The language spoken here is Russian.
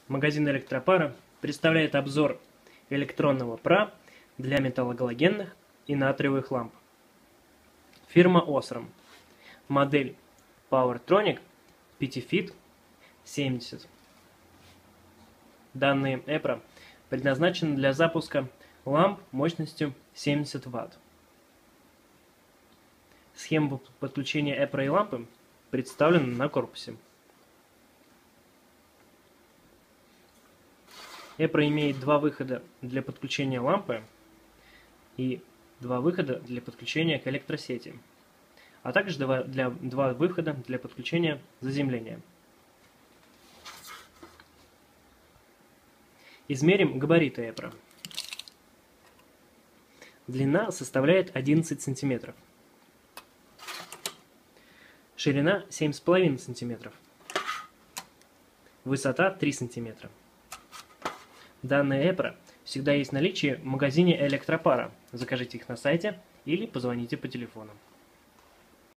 Магазин электропара представляет обзор электронного ПРА для металлогалогенных и натриевых ламп. Фирма Osram. Модель PowerTronic PTFit 70. Данные EPRA предназначены для запуска ламп мощностью 70 Вт. Схема подключения EPRA и лампы представлена на корпусе. EPRA имеет два выхода для подключения лампы и два выхода для подключения к электросети, а также два выхода для подключения заземления. Измерим габариты EPRA. Длина составляет 11 см. Ширина 7,5 см. Высота 3 см. Данные EPRA всегда есть в наличии в магазине электропара. Закажите их на сайте или позвоните по телефону.